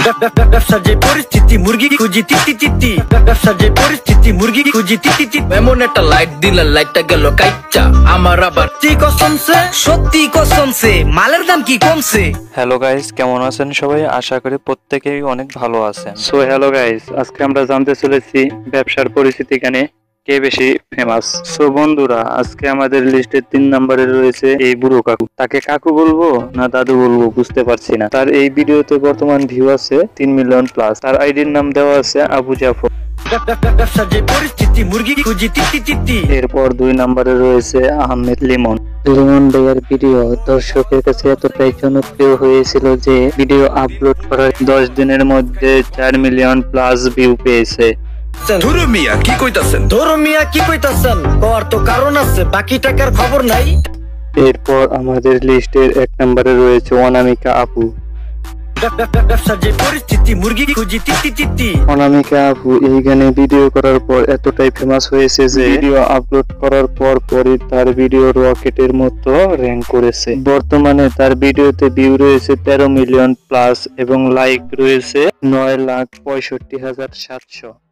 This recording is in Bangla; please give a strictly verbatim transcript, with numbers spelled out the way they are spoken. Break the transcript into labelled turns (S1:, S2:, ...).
S1: ব্যবসার যে পরিস্থিতি মুরগি খুঁজি তিতি তিতি ব্যবসার যে পরিস্থিতি মুরগি খুঁজি তিতি তিতি এমন একটা লাইট দিলে লাইটটা গেল কাইচা আমার আবার কি কসমছে সত্যি কসমছে মালের দাম কি কমছে।
S2: হ্যালো গাইস, কেমন আছেন সবাই? আশা করি প্রত্যেকেই অনেক ভালো আছেন। সো হ্যালো গাইস, আজকে আমরা জানতে চলেছি ব্যবসার পরিস্থিতি এখানে কে বেশি ফেমাস। সো বন্ধুরা, আজকে আমাদের লিস্টের তিন নম্বরে রয়েছে এই বুড়ো কাকু। তাকে কাকু বলবো না দাদু বলবো বুঝতে পারছি না। তার এই ভিডিওতে বর্তমান ভিউ আছে তিন মিলিয়ন প্লাস। তার আইডির নাম দেওয়া আছে আবু জাফর। এরপর দুই নম্বরে রয়েছে আহমেদ লিমন। লিমন ভাইয়ের ভিডিও দর্শকের কাছে এতটাই জনপ্রিয় হয়েছিল যে ভিডিও আপলোড করার দশ দিনের মধ্যে চার মিলিয়ন প্লাস ভিউ পেয়েছে।
S1: ধরু মিয়া কি কইতাছেন ধরু মিয়া কি কইতাছেন ওর তো কারণ আছে, বাকি টাকার খবর নাই।
S2: এরপর আমাদের লিস্টের এক নম্বরে রয়েছে অনামিকা আপু। অনামিকা আপু এই গানে ভিডিও করার পর এতটাই ফেমাস হয়েছে যে ভিডিও আপলোড করার পর পরই তার ভিডিও রকেটের মতো র্যাঙ্ক করেছে। বর্তমানে তার ভিডিওতে ভিউ রয়েছে তেরো মিলিয়ন প্লাস এবং লাইক রয়েছে নয় লাখ পঁয়ষট্টি হাজার সাতশো।